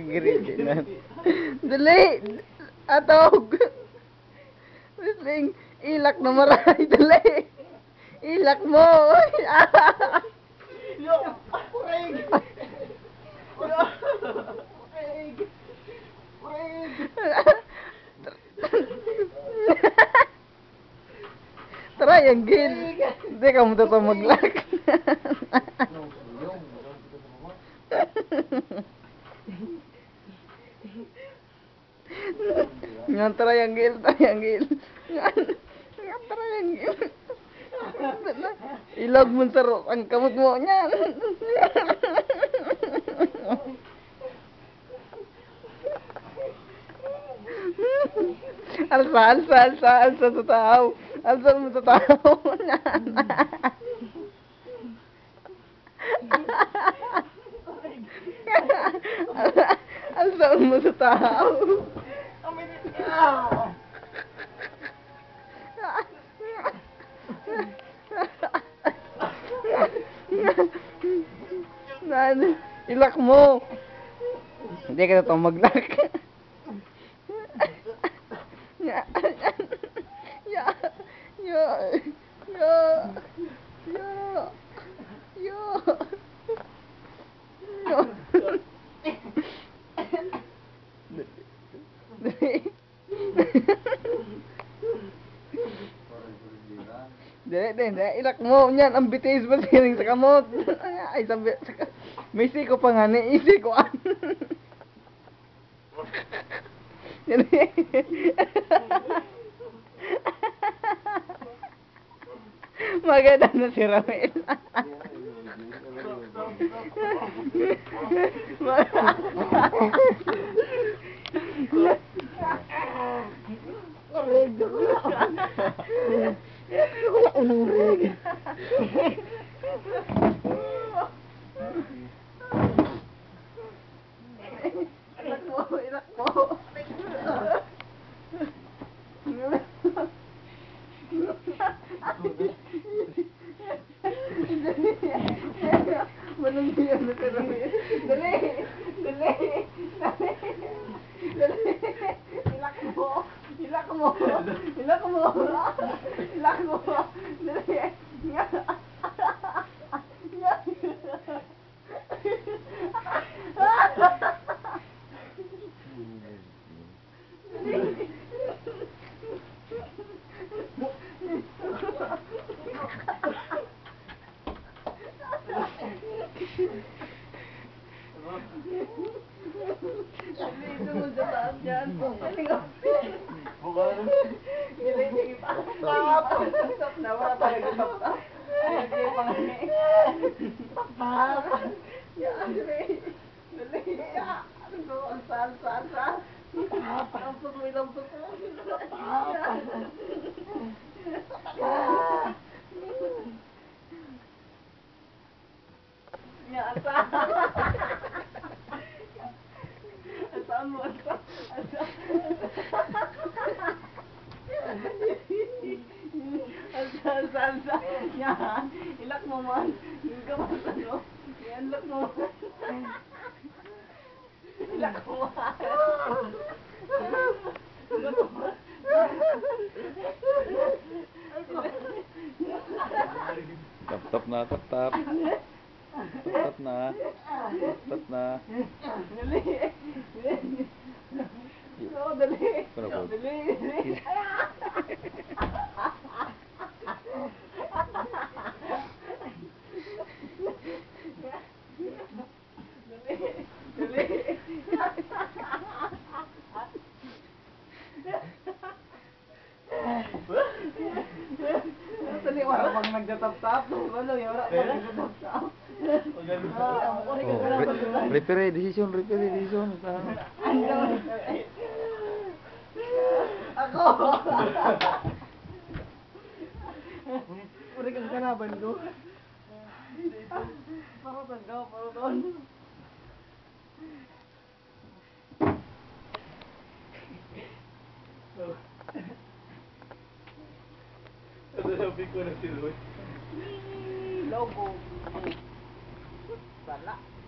Giriginan. Dali! Atog! Wrestling! Ilak na maray! Dali! Ilak mo! Yo! Kurig! Yo! Kurig! Kurig! Triangle! Hindi ka mo totoo mag-lock. Yan, triangle, triangle. Yan, triangle. Ilog mo sa ang kamot mo niyan. Alsa, alsa, alsa, alsa sa tao. Alsa mo sa tao. Alsa mo sa tao. Nan, ilak mo. Hindi ka na ito mag-lock. Ya. Ya. Ya. Ya. Ya. Ya. Ya. Dede, ilak mo niyan ang bitis ba sining sa kamot. Ay sabi may siko pa nga ni isi ko. Maganda na si Ramel. Ilak mo, ilak mo. Manong siya na Ramel. Dali! Dali! Dali! Dali! Ilak mo! Ilak mo! Ilak mo! Ilak mo! Dali! Nga! Nga! Dito mo sa taas dyan. Giling pa. Tap na wala talaga tap. Ay, panganin. Tap. Ya, dali. Dali. Ano, alsa, alsa, alsa. Lampot mo, lampot mo. Ya, alsa. Alsaan mo, alsa. Alsa. Alsa, alsa, alsa. Yan. Ilak mo man. Yung gamas ano. Yan, ilak mo man. Ilak mo man. Ilak mo man. Tap tap na, tap tap. Tap tap na. Tap na. Dali. Oo, dali. Kenapa? Dali. Dali, wala pang nagtatap-tap. Wala, wala pang nagtatap-tap. Referee decision, referee decision. Ako! Uri ka kanaban ko. Parutan ka, parutan. Ito sabi ko na si Roy. Logo. Sala.